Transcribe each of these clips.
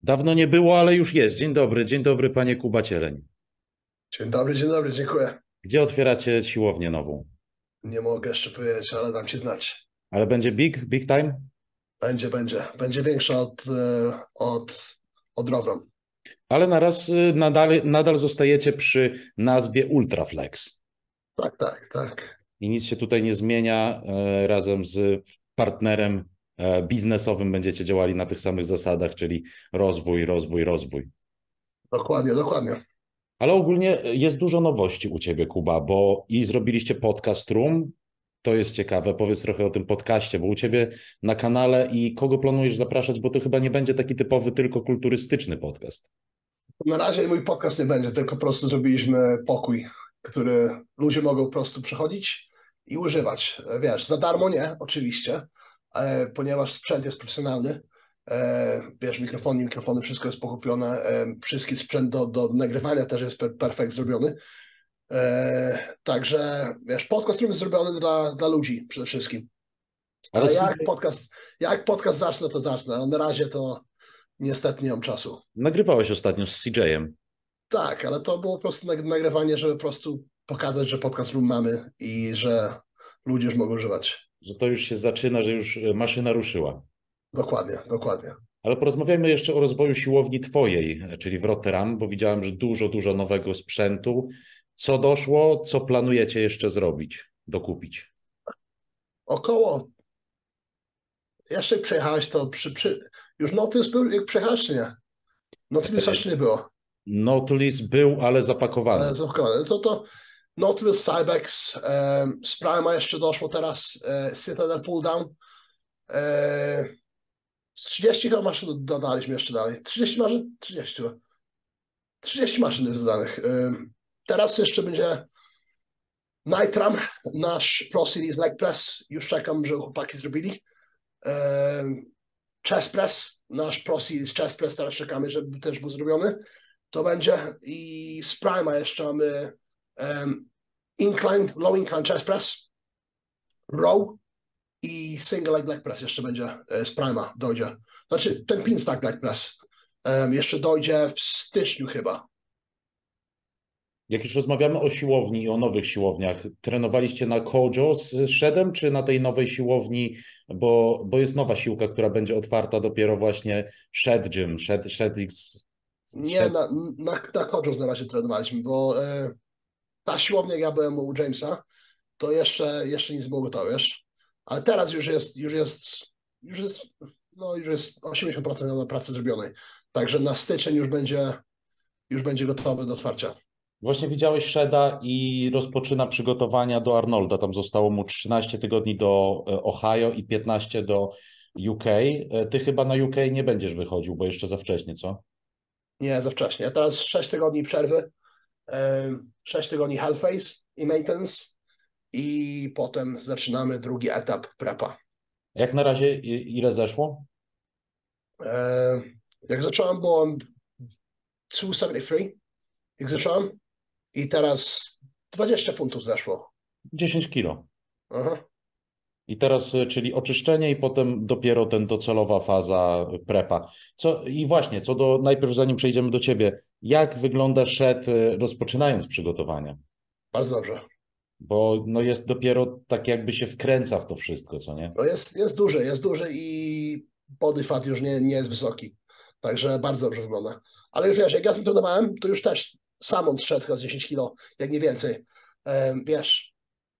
Dawno nie było, ale już jest. Dzień dobry panie Kuba Cieleń. Dzień dobry, dziękuję. Gdzie otwieracie siłownię nową? Nie mogę jeszcze powiedzieć, ale dam ci znać. Ale będzie big time? Będzie większa od Rowron. Ale naraz nadal zostajecie przy nazwie Ultraflex. Tak. I nic się tutaj nie zmienia. Razem z partnerem biznesowym będziecie działali na tych samych zasadach, czyli rozwój. Dokładnie. Ale ogólnie jest dużo nowości u ciebie, Kuba, bo i zrobiliście podcast Room. To jest ciekawe. Powiedz trochę o tym podcaście, bo u ciebie na kanale i kogo planujesz zapraszać, bo to chyba nie będzie taki typowy, tylko kulturystyczny podcast. Na razie mój podcast nie będzie, tylko po prostu zrobiliśmy pokój, który ludzie mogą po prostu przychodzić i używać. Wiesz, za darmo nie, oczywiście, ponieważ sprzęt jest profesjonalny. Wiesz, mikrofony, wszystko jest pokupione. Wszystki sprzęt do nagrywania też jest perfekt zrobiony. Także, wiesz, podcast jest zrobiony dla ludzi przede wszystkim. Ale Ale jak podcast zacznę, to zacznę, ale na razie to niestety nie mam czasu. nagrywałeś ostatnio z CJ-em, Tak, ale to było po prostu nagrywanie, żeby po prostu pokazać, że podcast room mamy i że ludzie już mogą używać. że to już się zaczyna, że już maszyna ruszyła. Dokładnie. Ale porozmawiajmy jeszcze o rozwoju siłowni twojej, czyli w Rotterdam, bo widziałem, że dużo nowego sprzętu. Co doszło, co planujecie jeszcze zrobić, dokupić? Około, jeszcze przejechałeś to już Nautilus był, jak przejechałeś, czy nie? Nautilus jeszcze nie było, Nautilus był, ale zapakowany. ale zachowane. To Nautilus, Cybex, Sprima jeszcze doszło teraz, Citadel Pull Down. Z 30 chyba maszyn dodaliśmy jeszcze dalej. 30 maszyn? 30 chyba. 30 maszyn jest dodanych. Teraz jeszcze będzie Nitram, nasz Pro Series Leg Press. Już czekam, żeby chłopaki zrobili. Chest Press, nasz Pro Series Chest Press, teraz czekamy, żeby też był zrobiony. To będzie. I z Prima jeszcze mamy Low Incline Chest Press, Row i Single Leg Press jeszcze będzie z Prima, dojdzie. Znaczy ten Pin Stack Leg Press jeszcze dojdzie w styczniu chyba. Jak już rozmawiamy o siłowni i o nowych siłowniach, trenowaliście na Kojo z Shedem, czy na tej nowej siłowni, bo jest nowa siłka, która będzie otwarta dopiero właśnie Shed Gym, Shed X. Nie, na Kojo na razie trenowaliśmy, bo ta siłownia, jak ja byłem u Jamesa, to jeszcze nic było gotowe, wiesz? Ale teraz już jest 80% pracy zrobionej. Także na styczeń już będzie gotowy do otwarcia. Właśnie widziałeś Sheda i rozpoczyna przygotowania do Arnolda. Tam zostało mu 13 tygodni do Ohio i 15 do UK. Ty chyba na UK nie będziesz wychodził, bo jeszcze za wcześnie, co? Nie, za wcześnie. A teraz 6 tygodni przerwy, 6 tygodni health phase i maintenance i potem zaczynamy drugi etap prepa. Jak na razie ile zeszło? Jak zacząłem, byłem 273, jak zacząłem i teraz 20 funtów zeszło. 10 kilo. Aha. I teraz, czyli oczyszczenie i potem dopiero ten docelowa faza prepa. I właśnie, najpierw zanim przejdziemy do ciebie, jak wygląda Shed rozpoczynając przygotowania? Bardzo dobrze. Bo no jest dopiero tak jakby się wkręca w to wszystko, co nie? No jest duży i body fat już nie jest wysoki. Także bardzo dobrze wygląda. Ale już wiesz, jak ja trenowałem, to już też sam on szedł chyba z 10 kilo, jak nie więcej. Wiesz,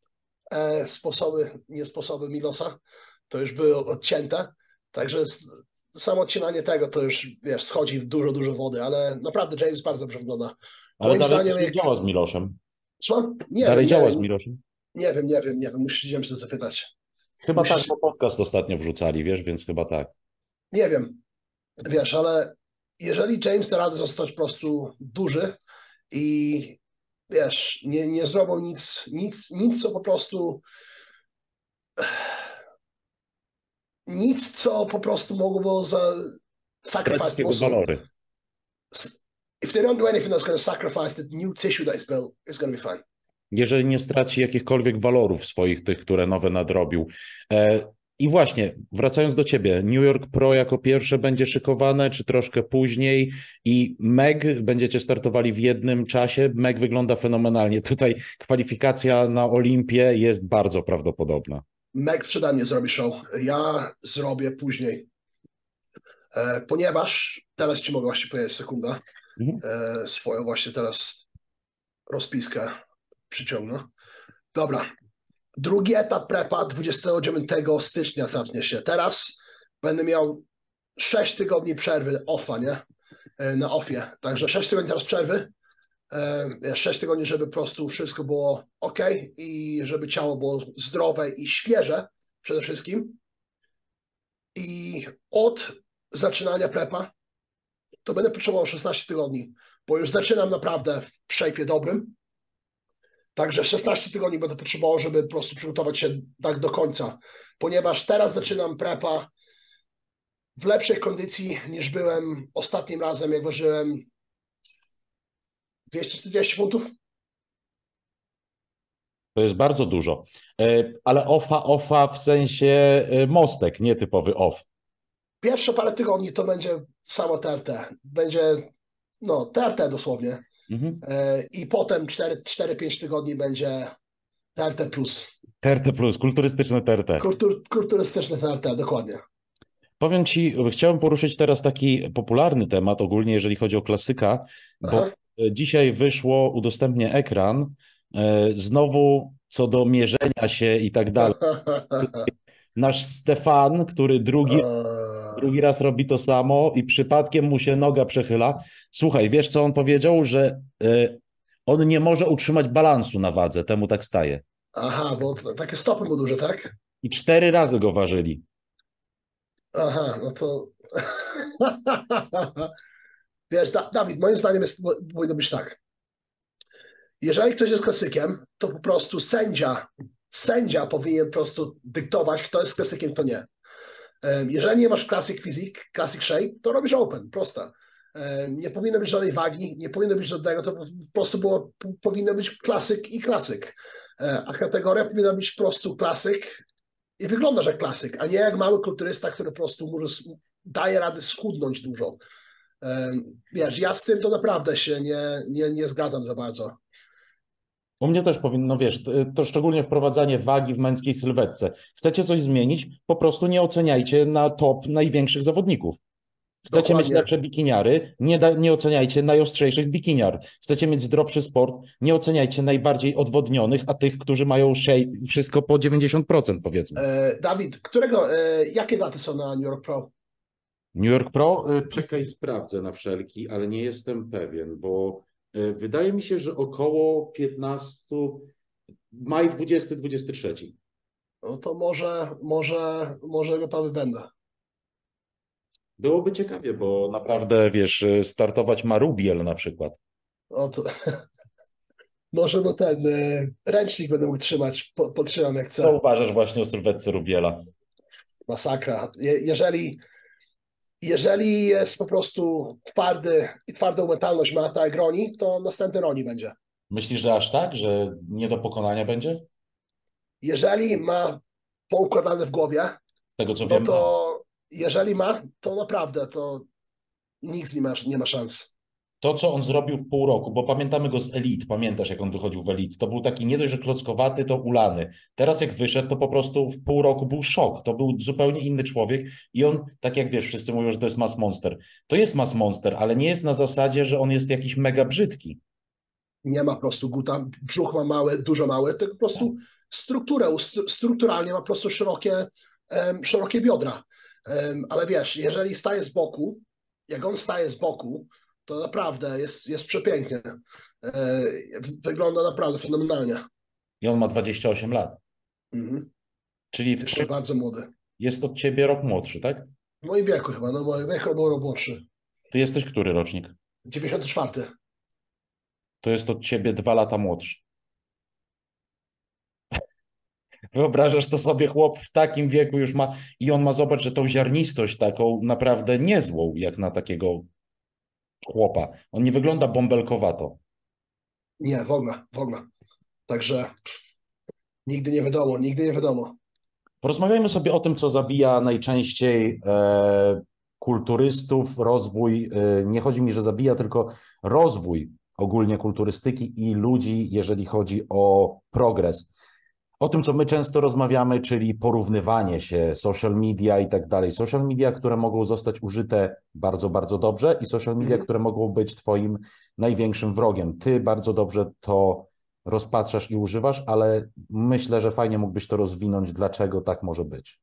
nie sposoby Milosa, to już były odcięte. Także samo odcinanie tego to już, wiesz, schodzi w dużo wody, ale naprawdę James bardzo dobrze wygląda. Ale Moim dalej zdaniem, też nie działa z Miloszem. Słucham? Dalej działa z Miloszem. Nie wiem, musiałem się zapytać. Chyba tak, bo podcast ostatnio wrzucali, wiesz, więc chyba tak. Nie wiem, wiesz, ale jeżeli James da radę zostać po prostu duży i wiesz, nie zrobił nic, co po prostu mogło było Stracić sacrifice jego muscle. walory. If they don't do anything that's going to sacrifice the new tissue that is built, it's going to be fine. Jeżeli nie straci jakichkolwiek walorów swoich, tych, które nowe nadrobił. I właśnie, wracając do ciebie, New York Pro jako pierwsze będzie szykowane, czy troszkę później? I Meg będziecie startowali w jednym czasie. Meg wygląda fenomenalnie. Tutaj kwalifikacja na Olimpię jest bardzo prawdopodobna. Meg przede mnie zrobi show. Ja zrobię później. Ponieważ teraz ci mogę właśnie powiedzieć sekunda. Mhm. Swoją właśnie teraz rozpiskę przyciągnę. Dobra. Drugi etap prepa 29 stycznia zacznie się. Teraz będę miał 6 tygodni przerwy offa, nie? Na offie. Także 6 tygodni teraz przerwy. 6 tygodni, żeby po prostu wszystko było ok i żeby ciało było zdrowe i świeże przede wszystkim. I od zaczynania prepa to będę potrzebował 16 tygodni, bo już zaczynam naprawdę w shape'ie dobrym. Także 16 tygodni będę potrzebował, żeby po prostu przygotować się tak do końca, ponieważ teraz zaczynam prepa w lepszej kondycji niż byłem ostatnim razem, jak ważyłem 240 funtów. To jest bardzo dużo. Ale offa w sensie mostek, nie typowy off. Pierwsze parę tygodni to będzie samo TRT. Będzie no, TRT dosłownie. Mhm. I potem 4-5 tygodni będzie TRT plus. TRT plus, kulturystyczne TRT. Kulturystyczne TRT, dokładnie. Powiem ci, chciałem poruszyć teraz taki popularny temat, ogólnie jeżeli chodzi o klasyka, bo Aha. dzisiaj udostępnię ekran, znowu co do mierzenia się i tak dalej. Nasz Stefan, który drugi raz robi to samo i przypadkiem mu się noga przechyla. Słuchaj, wiesz co on powiedział? Że on nie może utrzymać balansu na wadze, temu tak staje. Aha, bo takie stopy mu duże, tak? I 4 razy go ważyli. Aha, no to... Wiesz, Dawid, moim zdaniem powinno być tak. Jeżeli ktoś jest klasykiem, to po prostu sędzia powinien po prostu dyktować, kto jest klasykiem, kto nie. Jeżeli nie masz classic physique, classic shape, to robisz open, proste. Nie powinno być żadnej wagi, nie powinno być żadnego, to po prostu powinno być klasyk i klasyk. A kategoria powinna być po prostu klasyk i wyglądasz jak klasyk, a nie jak mały kulturysta, który po prostu daje radę schudnąć dużo. Wiesz, ja z tym to naprawdę się nie zgadzam za bardzo. U mnie też powinno, wiesz, to szczególnie wprowadzanie wagi w męskiej sylwetce. Chcecie coś zmienić? Po prostu nie oceniajcie na top największych zawodników. Chcecie mieć Dokładnie. lepsze bikiniary? Nie oceniajcie najostrzejszych bikiniar. Chcecie mieć zdrowszy sport? Nie oceniajcie najbardziej odwodnionych, a tych, którzy mają shape, wszystko po 90% powiedzmy. Dawid, jakie daty są na New York Pro? New York Pro? Czekaj, sprawdzę na wszelki, ale nie jestem pewien, bo wydaje mi się, że około 15, maj 20-23. No to może gotowy będę. Byłoby ciekawie, bo naprawdę, wiesz, startować ma Rubiel na przykład. No to, może bo ten ręcznik będę mógł trzymać, potrzymam jak Co chcę. uważasz właśnie o sylwetce Rubiela? Masakra. Jeżeli jest po prostu twardy i twardą mentalność ma, tak jak Roni, to następny Roni będzie. Myślisz, że aż tak, że nie do pokonania będzie? Jeżeli ma poukładane w głowie, Z tego co no wiem, ma. to jeżeli ma, to naprawdę to nikt nie ma szans. To, co on zrobił w pół roku, bo pamiętamy go z Elite, pamiętasz, jak on wychodził w Elite, to był taki nie dość, że klockowaty, to ulany. Teraz jak wyszedł, to po prostu w pół roku był szok. To był zupełnie inny człowiek i on, tak jak wiesz, wszyscy mówią, że to jest mass monster. To jest mass monster, ale nie jest na zasadzie, że on jest jakiś mega brzydki. Nie ma po prostu guta, brzuch ma mały, dużo mały, tylko po prostu strukturalnie ma po prostu szerokie biodra. Ale wiesz, jeżeli staje z boku, jak on staje z boku, to naprawdę jest przepięknie. Wygląda naprawdę fenomenalnie. I on ma 28 lat. Mhm. Czyli w Jeszcze twoim, bardzo młody. jest od ciebie rok młodszy, tak? W moim wieku chyba, no w moim wieku był młodszy. Ty jesteś który rocznik? 94. To jest od ciebie 2 lata młodszy. Wyobrażasz to sobie, chłop w takim wieku już ma i on ma, zobacz, że tą ziarnistość taką naprawdę niezłą, jak na takiego chłopa. On nie wygląda bąbelkowato. Nie, w ogóle. Także nigdy nie wiadomo. Porozmawiajmy sobie o tym, co zabija najczęściej kulturystów, rozwój. Nie chodzi mi, że zabija, tylko rozwój ogólnie kulturystyki i ludzi, jeżeli chodzi o progres. O tym, co my często rozmawiamy, czyli porównywanie się, social media i tak dalej. Social media, które mogą zostać użyte bardzo, bardzo dobrze i social media, które mogą być twoim największym wrogiem. Ty bardzo dobrze to rozpatrzasz i używasz, ale myślę, że fajnie mógłbyś to rozwinąć, dlaczego tak może być.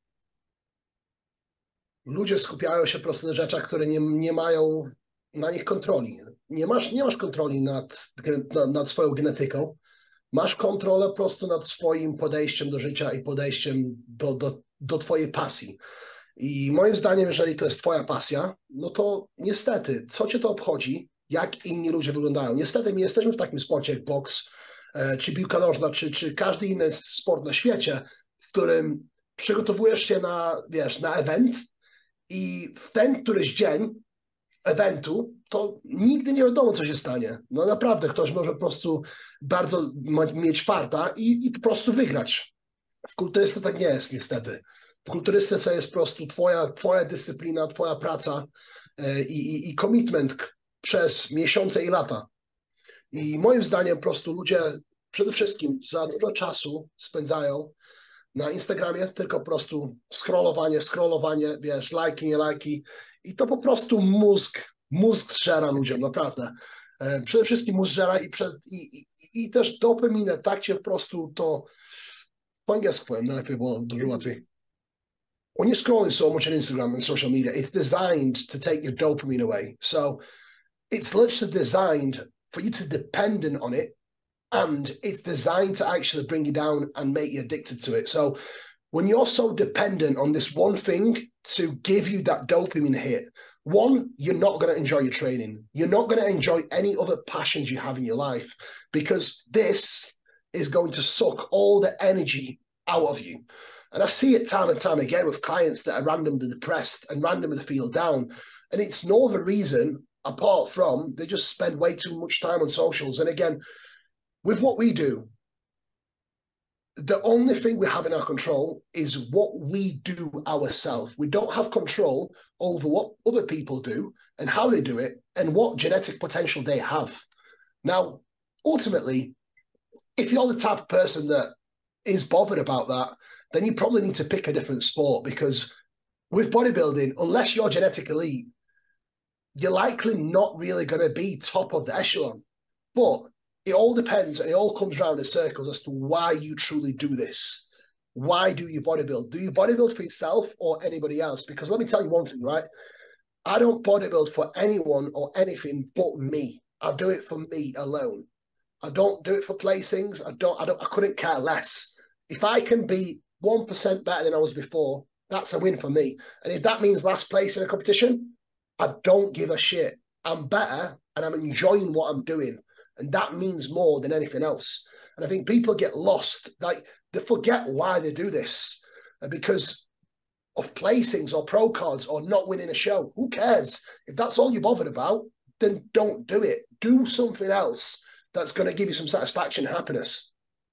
Ludzie skupiają się po prostu na rzeczach, które nie mają na nich kontroli. Nie masz kontroli nad swoją genetyką. Masz kontrolę po prostu nad swoim podejściem do życia i podejściem do twojej pasji. I moim zdaniem, jeżeli to jest twoja pasja, no to niestety, co cię to obchodzi, jak inni ludzie wyglądają. Niestety my jesteśmy w takim sporcie jak boks, czy piłka nożna, czy każdy inny sport na świecie, w którym przygotowujesz się na, wiesz, na event i w ten któryś dzień eventu, to nigdy nie wiadomo, co się stanie. No naprawdę, ktoś może po prostu bardzo mieć farta i po prostu wygrać. W kulturystyce tak nie jest, niestety. W kulturystyce jest po prostu twoja dyscyplina, twoja praca i commitment przez miesiące i lata. I moim zdaniem po prostu ludzie przede wszystkim za dużo czasu spędzają na Instagramie, tylko po prostu scrollowanie, wiesz, lajki, nie lajki. I to po prostu mózg zżera ludziom, naprawdę. Przede wszystkim mózg zżera i też dopaminę, tak cię po prostu to, po angielsku powiem, najlepiej było dużo łatwiej. When you're scrolling so much on Instagram and social media, it's designed to take your dopamine away. So it's literally designed for you to depend on it, and it's designed to actually bring you down and make you addicted to it. So when you're so dependent on this one thing to give you that dopamine hit, one, you're not going to enjoy your training. You're not going to enjoy any other passions you have in your life, because this is going to suck all the energy out of you. And I see it time and time again with clients that are randomly depressed and randomly feel down. And it's no other reason apart from they just spend way too much time on socials. And again, with what we do, the only thing we have in our control is what we do ourselves. We don't have control over what other people do and how they do it and what genetic potential they have. Now, ultimately, if you're the type of person that is bothered about that, then you probably need to pick a different sport, because with bodybuilding, unless you're genetic elite, you're likely not really going to be top of the echelon. But it all depends, and it all comes around in circles as to why you truly do this. Why do you bodybuild? Do you bodybuild for yourself or anybody else? Because let me tell you one thing, right? I don't bodybuild for anyone or anything but me. I do it for me alone. I don't do it for placings. I couldn't care less. If I can be 1% better than I was before, that's a win for me. And if that means last place in a competition, I don't give a shit. I'm better and I'm enjoying what I'm doing. And that means more than anything else. And I think people get lost. Like, they forget why they do this. Because of placings or pro cards or not winning a show. Who cares? If that's all you're bothered about, then don't do it. Do something else that's going to give you some satisfaction and happiness.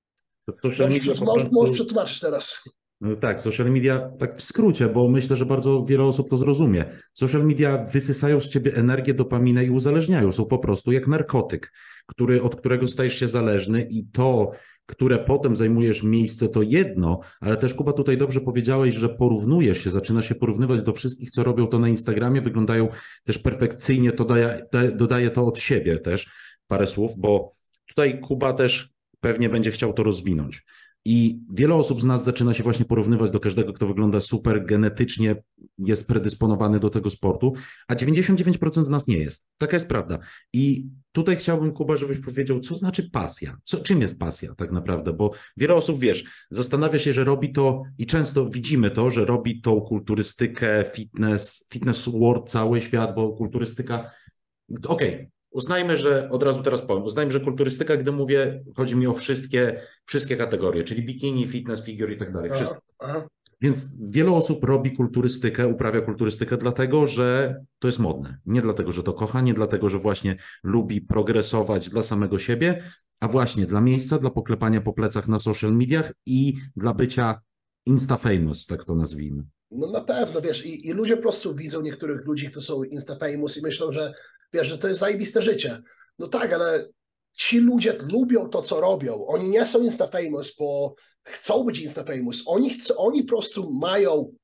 Social media po Możesz prostu... przetłumaczyć teraz. No tak, social media, tak w skrócie, bo myślę, że bardzo wiele osób to zrozumie. Social media wysysają z ciebie energię, dopaminę i uzależniają. Są po prostu jak narkotyk, od którego stajesz się zależny, i to, które potem zajmujesz miejsce, to jedno, ale też, Kuba, tutaj dobrze powiedziałeś, że porównujesz się, zaczyna się porównywać do wszystkich, co robią to na Instagramie, wyglądają też perfekcyjnie, to dodaje to od siebie też parę słów, bo tutaj Kuba też pewnie będzie chciał to rozwinąć. I wiele osób z nas zaczyna się właśnie porównywać do każdego, kto wygląda super, genetycznie jest predysponowany do tego sportu, a 99% z nas nie jest. Taka jest prawda. I tutaj chciałbym, Kuba, żebyś powiedział, co znaczy pasja? Czym jest pasja tak naprawdę? Bo wiele osób, wiesz, zastanawia się, że robi to, i często widzimy to, że robi tą kulturystykę, fitness world, cały świat, bo kulturystyka... Okej. Uznajmy, że od razu teraz powiem, uznajmy, że kulturystyka, gdy mówię, chodzi mi o wszystkie kategorie, czyli bikini, fitness, figure i tak dalej, wszystko. Więc wiele osób robi kulturystykę, uprawia kulturystykę dlatego, że to jest modne. Nie dlatego, że to kocha, nie dlatego, że właśnie lubi progresować dla samego siebie, a właśnie dla miejsca, dla poklepania po plecach na social mediach i dla bycia Insta-famous, tak to nazwijmy. No na pewno, wiesz, i ludzie po prostu widzą niektórych ludzi, którzy są insta-famous i myślą, że wiesz, że to jest zajebiste życie. No tak, ale ci ludzie lubią to, co robią. Oni nie są insta-famous, bo chcą być insta-famous. Oni po prostu mają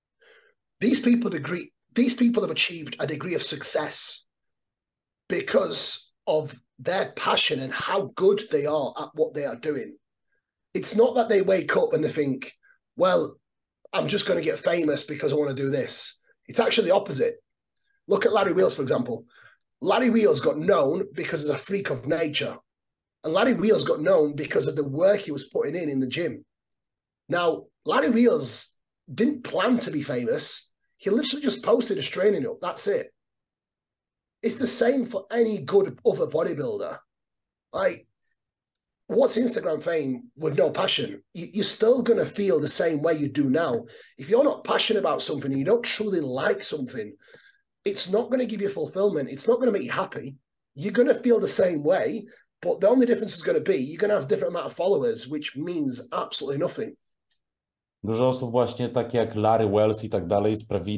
these people have achieved a degree of success because of their passion and how good they are at what they are doing. It's not that they wake up and they think, well, I'm just going to get famous because I want to do this. It's actually the opposite. Look at Larry Wheels, for example. Larry Wheels got known because he's a freak of nature. And Larry Wheels got known because of the work he was putting in the gym. Now, Larry Wheels didn't plan to be famous. He literally just posted his training up. That's it. It's the same for any good other bodybuilder. Like, what's Instagram fame with no passion? You're still going to feel the same way you do now. If you're not passionate about something, you don't truly like something, it's not going to give you fulfillment. It's not going to make you happy. You're going to feel the same way, but the only difference is going to be you're going to have a different amount of followers, which means absolutely nothing. Dużo osób właśnie tak jak Larry Wells i tak dalej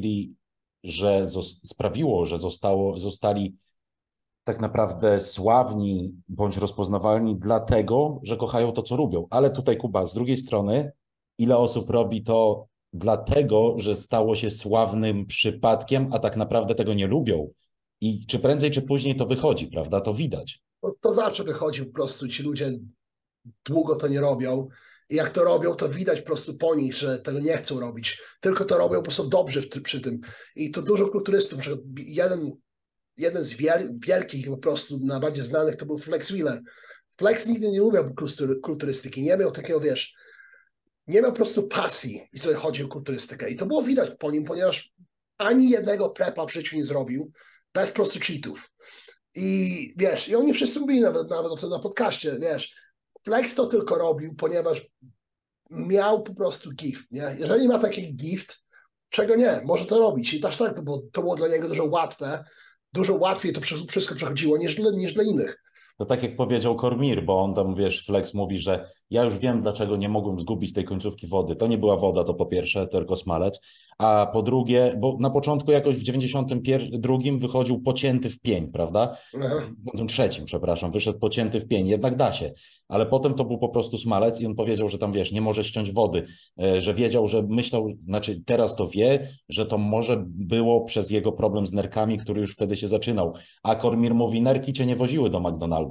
sprawiło, że zostali tak naprawdę sławni bądź rozpoznawalni dlatego, że kochają to, co lubią. Ale tutaj, Kuba, z drugiej strony, ile osób robi to dlatego, że stało się sławnym przypadkiem, a tak naprawdę tego nie lubią. I czy prędzej, czy później to wychodzi, prawda? To widać. To zawsze wychodzi po prostu. Ci ludzie długo to nie robią. I jak to robią, to widać po prostu po nich, że tego nie chcą robić. Tylko to robią, bo są dobrzy przy tym. I to dużo kulturystów. Jeden z wielkich po prostu najbardziej znanych to był Flex Wheeler. Flex nigdy nie lubił kulturystyki. Nie miał takiego, wiesz, nie miał po prostu pasji, jeżeli chodzi o kulturystykę. I to było widać po nim, ponieważ ani jednego prepa w życiu nie zrobił, bez po prostu cheatów. I wiesz, i oni wszyscy mówili nawet o tym na podcaście, wiesz, Flex to tylko robił, ponieważ miał po prostu gift, nie? Jeżeli ma taki gift, czego nie, może to robić. I też tak, to było dla niego dużo łatwiej to wszystko przechodziło niż dla innych. To tak jak powiedział Cormier, bo on tam, wiesz, Flex mówi, że ja już wiem, dlaczego nie mogłem zgubić tej końcówki wody. To nie była woda, to po pierwsze, tylko smalec, a po drugie, bo na początku jakoś w 92 wychodził pocięty w pień, prawda? Aha. W trzecim, przepraszam, wyszedł pocięty w pień, jednak da się, ale potem to był po prostu smalec i on powiedział, że tam, wiesz, nie może ściąć wody, że wiedział, że myślał, znaczy teraz to wie, że to może było przez jego problem z nerkami, który już wtedy się zaczynał, a Cormier mówi, nerki cię nie woziły do McDonalda.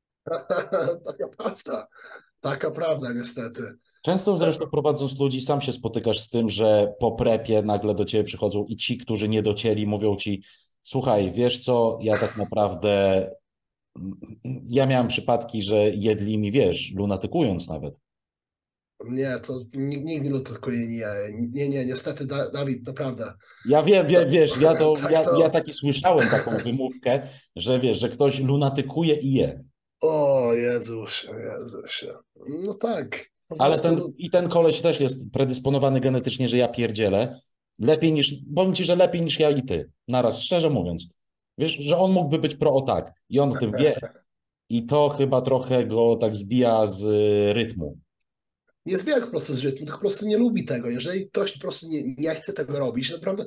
Taka prawda niestety. Często zresztą prowadząc ludzi, sam się spotykasz z tym, że po prepie nagle do ciebie przychodzą i ci, którzy nie docięli, mówią ci, słuchaj, wiesz co, ja tak naprawdę, ja miałem przypadki, że jedli mi, wiesz, lunatykując nawet. Nie, to nikt nie lunatyzuje, nie, niestety, Dawid, naprawdę. Ja wiem, wiesz, ja to... taki słyszałem taką wymówkę, że wiesz, że ktoś lunatykuje i je. O Jezusie. No tak. Ale ten koleś też jest predysponowany genetycznie, że ja pierdzielę. Powiem ci, że lepiej niż ja i ty. Naraz, szczerze mówiąc. Wiesz, że on mógłby być pro o tak. I on o tym wie. I to chyba trochę go tak zbija z rytmu. Nie zbiera po prostu z rytmu, tylko po prostu nie lubi tego. Jeżeli ktoś po prostu nie chce tego robić, naprawdę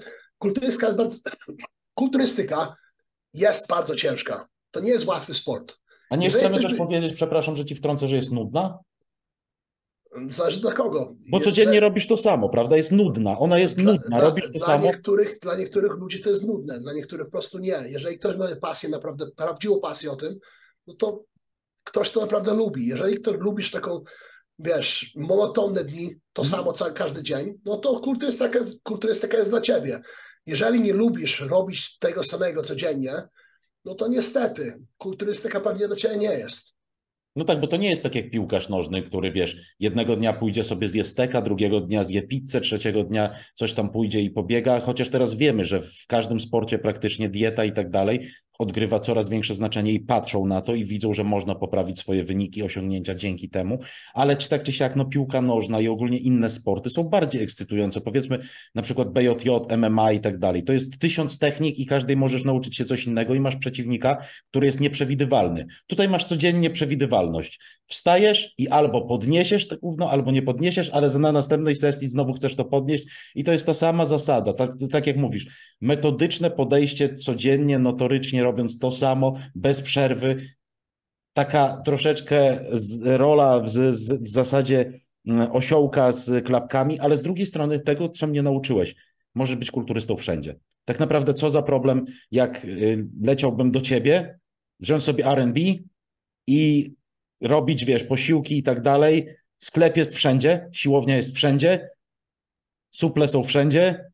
kulturystyka jest bardzo ciężka. To nie jest łatwy sport. A nie chcemy też powiedzieć, przepraszam, że ci wtrącę, że jest nudna? Zależy dla kogo. Bo codziennie robisz to samo, prawda? Jest nudna. Ona jest nudna. Robisz to samo. Dla niektórych ludzi to jest nudne, dla niektórych po prostu nie. Jeżeli ktoś ma pasję, naprawdę prawdziwą pasję o tym, no to ktoś to naprawdę lubi. Jeżeli ktoś lubisz taką, wiesz, monotonne dni, to samo każdy dzień, no to kulturystyka jest dla ciebie. Jeżeli nie lubisz robić tego samego codziennie, no to niestety kulturystyka pewnie dla ciebie nie jest. No tak, bo to nie jest tak jak piłkarz nożny, który, wiesz, jednego dnia pójdzie sobie zje steka, drugiego dnia zje pizzę, trzeciego dnia coś tam pójdzie i pobiega, chociaż teraz wiemy, że w każdym sporcie praktycznie dieta i tak dalej odgrywa coraz większe znaczenie i patrzą na to i widzą, że można poprawić swoje wyniki, osiągnięcia dzięki temu, ale czy tak czy siak, no piłka nożna i ogólnie inne sporty są bardziej ekscytujące, powiedzmy na przykład BJJ, MMA i tak dalej. To jest 1000 technik i każdej możesz nauczyć się coś innego i masz przeciwnika, który jest nieprzewidywalny. Tutaj masz codziennie przewidywalność. Wstajesz i albo podniesiesz to gówno, albo nie podniesiesz, ale na następnej sesji znowu chcesz to podnieść i to jest ta sama zasada, tak jak mówisz, metodyczne podejście codziennie, notorycznie robiąc to samo, bez przerwy, taka troszeczkę rola w zasadzie osiołka z klapkami, ale z drugiej strony tego, co mnie nauczyłeś, możesz być kulturystą wszędzie. Tak naprawdę co za problem, jak leciałbym do ciebie, wziąć sobie R&B i robić, wiesz, posiłki i tak dalej. Sklep jest wszędzie, siłownia jest wszędzie, suple są wszędzie.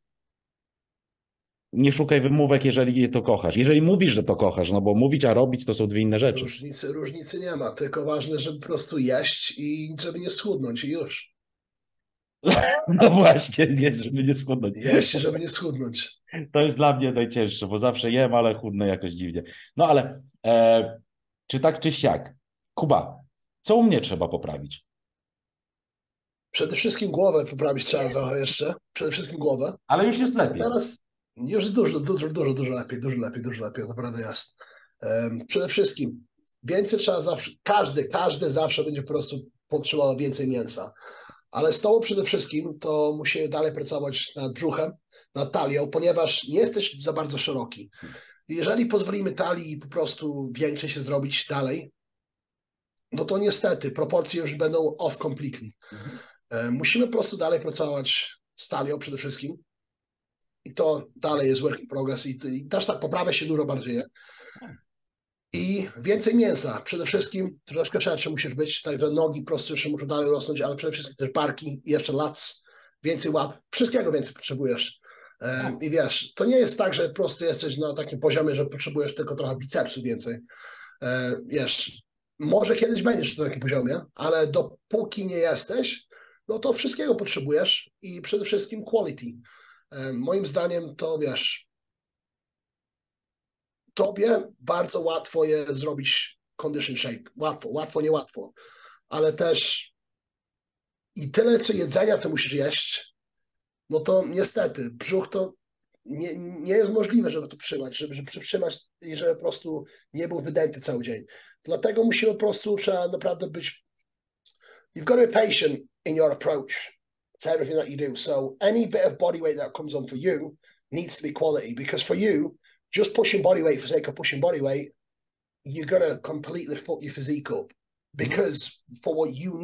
Nie szukaj wymówek, jeżeli to kochasz. Jeżeli mówisz, że to kochasz, no bo mówić, a robić to są dwie inne rzeczy. Różnicy nie ma, tylko ważne, żeby po prostu jeść i żeby nie schudnąć i już. No właśnie, jest, żeby nie schudnąć. Jeść, żeby nie schudnąć. To jest dla mnie najcięższe, bo zawsze jem, ale chudnę jakoś dziwnie. No ale czy tak, czy siak? Kuba, co u mnie trzeba poprawić? Przede wszystkim głowę poprawić trzeba trochę jeszcze. Przede wszystkim głowę. Ale już jest lepiej. Teraz już jest dużo lepiej, dużo lepiej, naprawdę jest. Przede wszystkim więcej trzeba zawsze, każdy zawsze będzie po prostu potrzebował więcej mięsa. Ale z tobą przede wszystkim to musimy dalej pracować nad brzuchem, nad talią, ponieważ nie jesteś za bardzo szeroki. Jeżeli pozwolimy talii po prostu więcej się zrobić dalej, no to niestety proporcje już będą off completely. Musimy po prostu dalej pracować z talią przede wszystkim. I to dalej jest work in progress i też tak poprawia się dużo bardziej. I więcej mięsa. Przede wszystkim troszkę szerszy musisz być, także nogi po prostu jeszcze muszą dalej rosnąć, ale przede wszystkim też barki i jeszcze lats, więcej łap, wszystkiego więcej potrzebujesz. I wiesz, to nie jest tak, że po prostu jesteś na takim poziomie, że potrzebujesz tylko trochę bicepsu więcej. Wiesz, może kiedyś będziesz na takim poziomie, ale dopóki nie jesteś, no to wszystkiego potrzebujesz i przede wszystkim quality. Moim zdaniem to, wiesz, tobie bardzo łatwo jest zrobić condition shape. Łatwo, niełatwo. Ale też i tyle, co jedzenia ty musisz jeść, no to niestety brzuch to nie jest możliwe, żeby to trzymać, żeby przytrzymać i żeby po prostu nie był wydęty cały dzień. Dlatego musimy po prostu, trzeba naprawdę być, you've got to be patient in your approach to everything that you do. So any bit of body weight that comes on for you needs to be quality, because for you, just pushing body weight for the sake of pushing body weight, you're going to completely fuck your physique up. Because for what you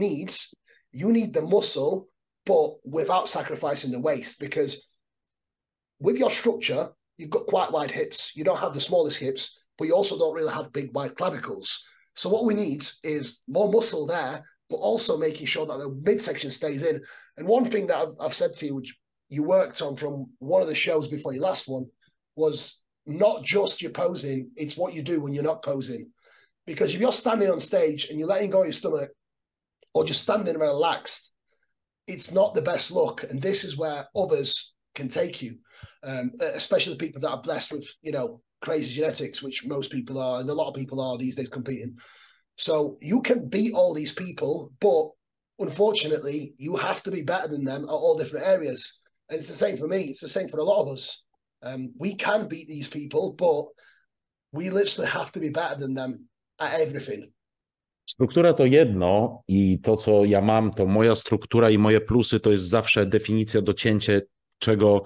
need the muscle, but without sacrificing the waist. Because with your structure, you've got quite wide hips. You don't have the smallest hips, but you also don't really have big, wide clavicles. So what we need is more muscle there, but also making sure that the midsection stays in. And one thing that I've said to you, which you worked on from one of the shows before your last one, was not just your posing, it's what you do when you're not posing. Because if you're standing on stage and you're letting go of your stomach, or just standing relaxed, it's not the best look. And this is where others can take you, especially the people that are blessed with, crazy genetics, which most people are, and a lot of people are these days competing. So you can beat all these people, but unfortunately, you have to be better than them at all different areas. And it's the same for me. It's the same for a lot of us. We can beat these people, but we literally have to be better than them at everything. Struktura to jedno i to, co ja mam, to moja struktura i moje plusy to jest zawsze definicja, docięcie, czego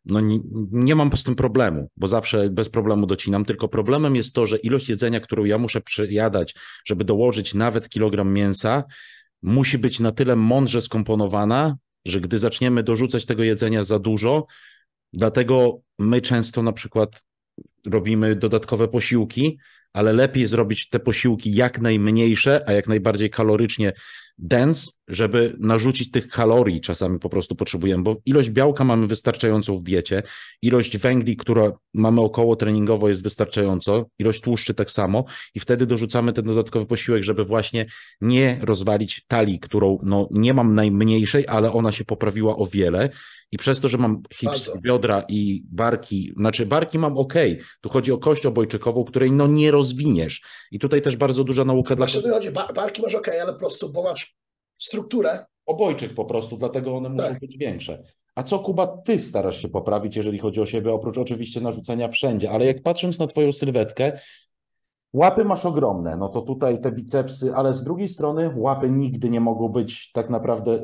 nie mam z tym problemu, bo zawsze bez problemu docinam, tylko problemem jest to, że ilość jedzenia, którą ja muszę przejadać, żeby dołożyć nawet kilogram mięsa, musi być na tyle mądrze skomponowana, że gdy zaczniemy dorzucać tego jedzenia za dużo, dlatego my często na przykład robimy dodatkowe posiłki, ale lepiej zrobić te posiłki jak najmniejsze, a jak najbardziej kalorycznie dense, żeby narzucić tych kalorii czasami po prostu potrzebujemy, bo ilość białka mamy wystarczającą w diecie, ilość węgli, która mamy około treningowo jest wystarczająco, ilość tłuszczy tak samo i wtedy dorzucamy ten dodatkowy posiłek, żeby właśnie nie rozwalić talii, którą no, nie mam najmniejszej, ale ona się poprawiła o wiele i przez to, że mam hips, Bardzo. biodra i barki, znaczy barki mam ok, tu chodzi o kość obojczykową, której no nie rozwiniesz i tutaj też bardzo duża nauka dla Właśnie o to chodzi, barki masz okej, ale po prostu, bo masz strukturę. obojczyk po prostu, dlatego one muszą Tak. być większe. A co, Kuba, ty starasz się poprawić, jeżeli chodzi o siebie, oprócz oczywiście narzucenia wszędzie, ale jak patrząc na twoją sylwetkę, łapy masz ogromne, no to tutaj te bicepsy, ale z drugiej strony łapy nigdy nie mogą być tak naprawdę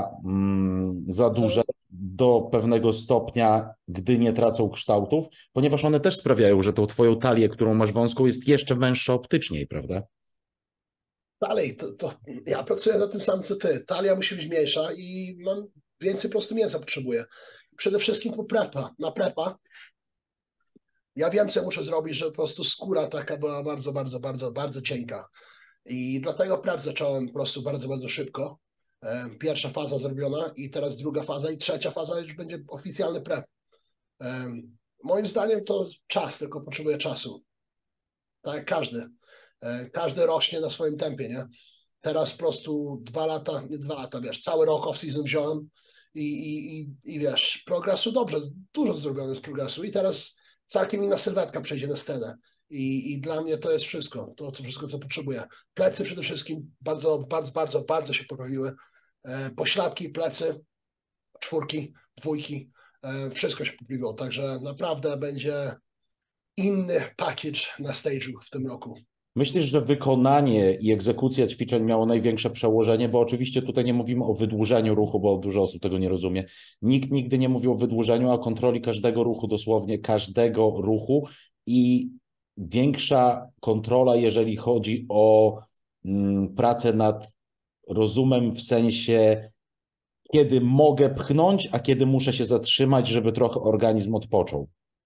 za duże do pewnego stopnia, gdy nie tracą kształtów, ponieważ one też sprawiają, że tą twoją talię, którą masz wąską, jest jeszcze węższa optycznie, prawda? Dalej, to ja pracuję na tym samym co ty. Talia musi być mniejsza i mam więcej po prostu mięsa potrzebuję. Przede wszystkim na prepa. Ja wiem, co muszę zrobić, żeby po prostu skóra taka była bardzo, bardzo, bardzo, bardzo cienka. I dlatego prep zacząłem po prostu bardzo, bardzo szybko. Pierwsza faza zrobiona i teraz druga faza i trzecia faza już będzie oficjalny prep. Moim zdaniem to czas, tylko potrzebuję czasu. Tak jak każdy. Każdy rośnie na swoim tempie, nie? Teraz po prostu 2 lata, nie 2 lata, wiesz, cały rok off-season wziąłem i wiesz, progresu dobrze, dużo zrobione z progresu i teraz całkiem inna sylwetka przejdzie na scenę. I dla mnie to jest wszystko, to wszystko, co potrzebuję. Plecy przede wszystkim bardzo, bardzo, bardzo, bardzo się poprawiły. Pośladki, plecy, 4, 2, wszystko się poprawiło, także naprawdę będzie inny package na stage'u w tym roku. Myślisz, że wykonanie i egzekucja ćwiczeń miało największe przełożenie, bo oczywiście tutaj nie mówimy o wydłużeniu ruchu, bo dużo osób tego nie rozumie. Nikt nigdy nie mówił o wydłużeniu, a kontroli każdego ruchu, dosłownie każdego ruchu i większa kontrola, jeżeli chodzi o pracę nad rozumem w sensie, kiedy mogę pchnąć, a kiedy muszę się zatrzymać, żeby trochę organizm odpoczął.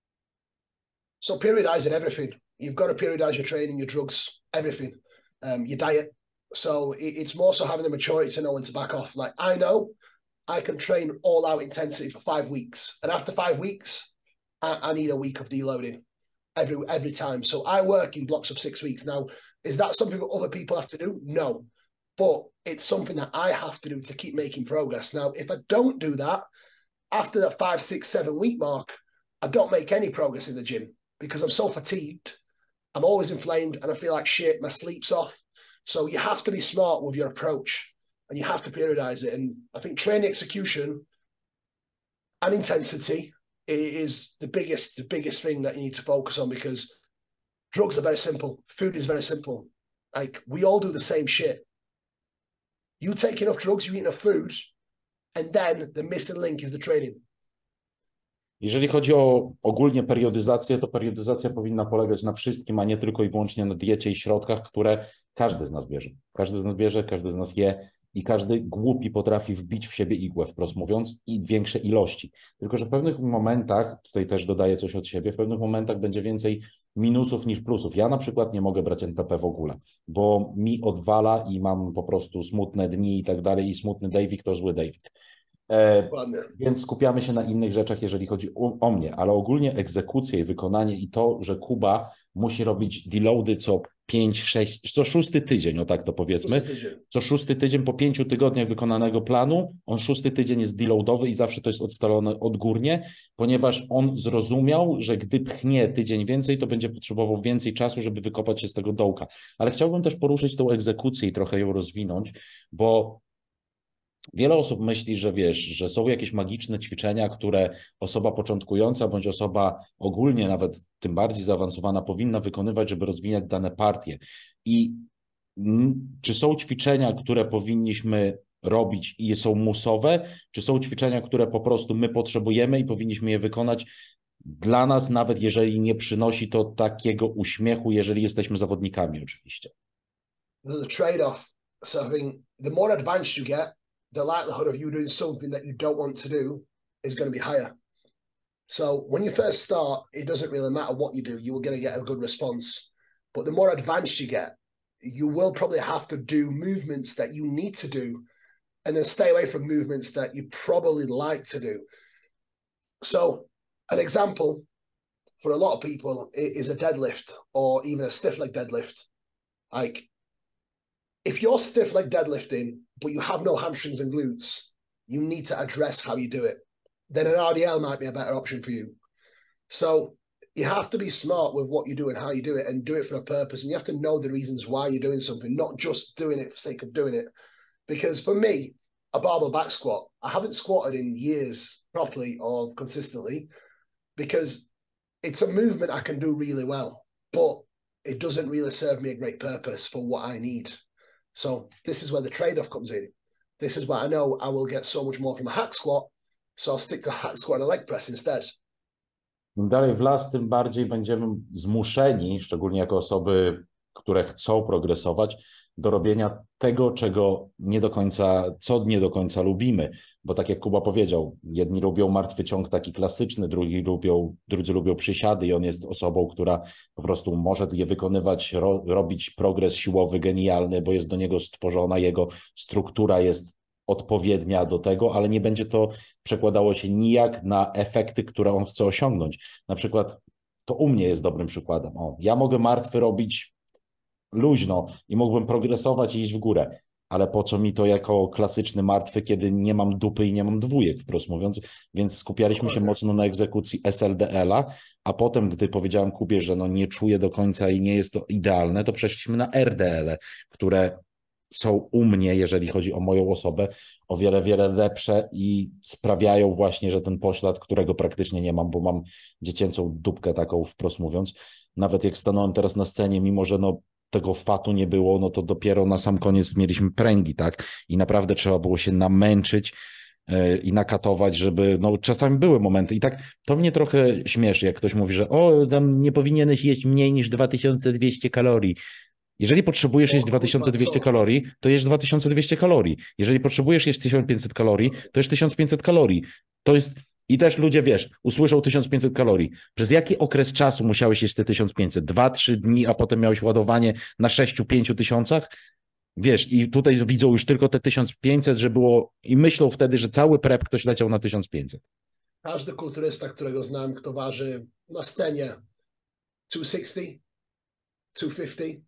So periodizing everything. You've got to periodize your training, your drugs, everything, your diet. So it's more so having the maturity to know when to back off. Like I know I can train all out intensity for 5 weeks. And after 5 weeks, I need a week of deloading every time. So I work in blocks of 6 weeks. Now, is that something that other people have to do? No. But it's something that I have to do to keep making progress. Now, if I don't do that, after that 5, 6, 7 week mark, I don't make any progress in the gym because I'm so fatigued. I'm always inflamed and I feel like shit. My sleep's off. So you have to be smart with your approach and you have to periodize it. And I think training execution and intensity is the biggest thing that you need to focus on because drugs are very simple. Food is very simple. Like we all do the same shit. You take enough drugs, you eat enough food, and then the missing link is the training. Jeżeli chodzi o ogólnie periodyzację, to periodyzacja powinna polegać na wszystkim, a nie tylko i wyłącznie na diecie i środkach, które każdy z nas bierze. Każdy z nas bierze, każdy z nas je i każdy głupi potrafi wbić w siebie igłę, wprost mówiąc, i większe ilości. Tylko że w pewnych momentach, tutaj też dodaję coś od siebie, w pewnych momentach będzie więcej minusów niż plusów. Ja na przykład nie mogę brać NPP w ogóle, bo mi odwala i mam po prostu smutne dni i tak dalej i smutny Davik to zły Davik. Więc skupiamy się na innych rzeczach, jeżeli chodzi o mnie, ale ogólnie egzekucję i wykonanie i to, że Kuba musi robić deloady co 5, 6, co 6 tydzień, o tak to powiedzmy. Co 6 tydzień po 5 tygodniach wykonanego planu, on 6 tydzień jest deloadowy i zawsze to jest ustalone odgórnie, ponieważ on zrozumiał, że gdy pchnie tydzień więcej, to będzie potrzebował więcej czasu, żeby wykopać się z tego dołka. Ale chciałbym też poruszyć tą egzekucję i trochę ją rozwinąć, bo wiele osób myśli, że wiesz, że są jakieś magiczne ćwiczenia, które osoba początkująca bądź osoba ogólnie nawet tym bardziej zaawansowana powinna wykonywać, żeby rozwijać dane partie. I czy są ćwiczenia, które powinniśmy robić i są musowe, czy są ćwiczenia, które po prostu my potrzebujemy i powinniśmy je wykonać dla nas, nawet jeżeli nie przynosi to takiego uśmiechu, jeżeli jesteśmy zawodnikami oczywiście. There's a trade-off. So I think the more advanced you get, the likelihood of you doing something that you don't want to do is going to be higher. So when you first start, it doesn't really matter what you do, you are going to get a good response. But the more advanced you get, you will probably have to do movements that you need to do and then stay away from movements that you probably like to do. So an example for a lot of people is a deadlift or even a stiff leg deadlift. Like if you're stiff leg deadlifting, but you have no hamstrings and glutes, you need to address how you do it. Then an RDL might be a better option for you. So you have to be smart with what you do and how you do it and do it for a purpose. And you have to know the reasons why you're doing something, not just doing it for the sake of doing it. Because for me, a barbell back squat, I haven't squatted in years properly or consistently because it's a movement I can do really well, but it doesn't really serve me a great purpose for what I need. So this is where the trade-off comes in. This is where I know I will get so much more from a hack squat, so I'll stick to hack squat and a leg press instead. Im dalej w las, tym bardziej będziemy zmuszeni, szczególnie jako osoby, które chcą progresować, do robienia tego, czego nie do końca, co nie do końca lubimy. Bo tak jak Kuba powiedział, jedni lubią martwy ciąg taki klasyczny, drudzy lubią przysiady i on jest osobą, która po prostu może je wykonywać, robić progres siłowy genialny, bo jest do niego stworzona, jego struktura jest odpowiednia do tego, ale nie będzie to przekładało się nijak na efekty, które on chce osiągnąć. Na przykład to u mnie jest dobrym przykładem. Ja mogę martwy robić luźno i mógłbym progresować i iść w górę, ale po co mi to jako klasyczny martwy, kiedy nie mam dupy i nie mam dwójek, wprost mówiąc, więc skupialiśmy się mocno na egzekucji SLDL-a, a potem, gdy powiedziałem Kubie, że nie czuję do końca i nie jest to idealne, to przeszliśmy na RDL-e, które są u mnie, jeżeli chodzi o moją osobę, o wiele, wiele lepsze i sprawiają właśnie, że ten poślad, którego praktycznie nie mam, bo mam dziecięcą dupkę taką, wprost mówiąc, nawet jak stanąłem teraz na scenie, mimo że tego fatu nie było, to dopiero na sam koniec mieliśmy pręgi, tak? I naprawdę trzeba było się namęczyć i nakatować, żeby, czasami były momenty i tak to mnie trochę śmieszy, jak ktoś mówi, że tam nie powinieneś jeść mniej niż 2200 kalorii. Jeżeli potrzebujesz jeść 2200 kalorii, to jesz 2200 kalorii. Jeżeli potrzebujesz jeść 1500 kalorii, to jesz 1500 kalorii. To jest... I też ludzie, usłyszą 1500 kalorii. Przez jaki okres czasu musiałeś jeść te 1500? 2-3 dni, a potem miałeś ładowanie na 6-5 tysiącach? I tutaj widzą już tylko te 1500, że było... I myślą wtedy, że cały prep ktoś leciał na 1500. Każdy kulturysta, którego znam, kto waży na scenie 260, 250,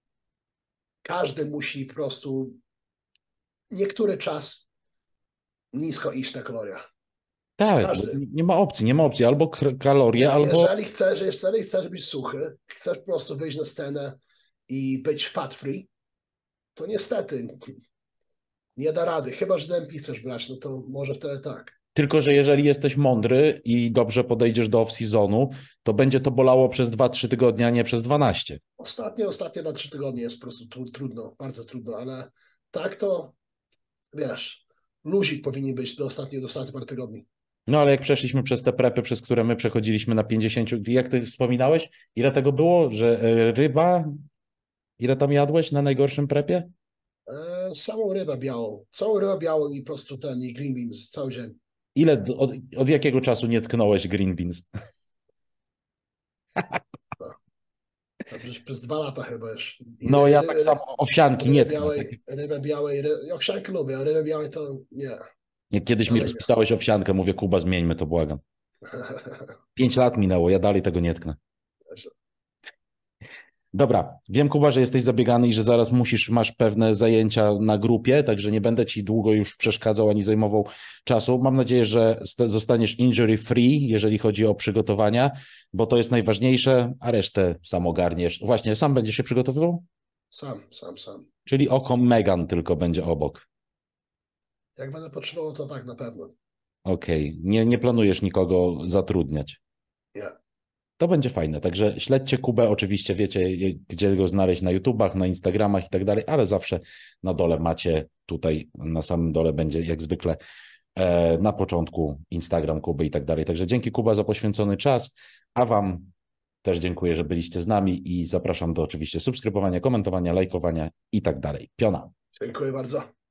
każdy musi po prostu niektóry czas nisko iść na kaloriach. Tak, nie ma opcji. Albo kalorie, albo... Jeżeli chcesz być suchy, chcesz po prostu wyjść na scenę i być fat free, to niestety nie da rady. Chyba że DMP chcesz brać, to może wtedy tak. Tylko że jeżeli jesteś mądry i dobrze podejdziesz do off-seasonu, to będzie to bolało przez 2-3 tygodnie, a nie przez 12. Ostatnie 2-3 tygodnie jest po prostu trudno, bardzo trudno, ale tak to, luzik powinien być do ostatnich parę tygodni. Ale jak przeszliśmy przez te prepy, przez które my przechodziliśmy na 50, jak ty wspominałeś, ile tego było, że ryba, ile tam jadłeś na najgorszym prepie? Samą rybę białą i po prostu i green beans cały dzień. Ile, od jakiego czasu nie tknąłeś green beans? Przez 2 lata chyba już. Ja tak samo, owsianki nie tknę. Rybę białej, owsiankę lubię, a rybę białej to nie. Jak kiedyś mi rozpisałeś owsiankę, mówię, Kuba, zmieńmy to, błagam. 5 lat minęło, ja dalej tego nie tknę. Dobra, wiem, Kuba, że jesteś zabiegany i że zaraz masz pewne zajęcia na grupie, także nie będę ci długo już przeszkadzał ani zajmował czasu. Mam nadzieję, że zostaniesz injury free, jeżeli chodzi o przygotowania, bo to jest najważniejsze, a resztę sam ogarniesz. Właśnie, sam będziesz się przygotowywał? Sam. Czyli oko Megan tylko będzie obok. Jak będę potrzebował, to tak, na pewno. Okej. Nie planujesz nikogo zatrudniać? Nie. To będzie fajne, także śledźcie Kubę, oczywiście wiecie, gdzie go znaleźć na YouTubach, na Instagramach i tak dalej, ale zawsze na dole macie, tutaj na samym dole będzie jak zwykle na początku Instagram Kuby i tak dalej. Także dzięki Kuba za poświęcony czas, a wam też dziękuję, że byliście z nami i zapraszam do oczywiście subskrybowania, komentowania, lajkowania i tak dalej. Piona. Dziękuję bardzo.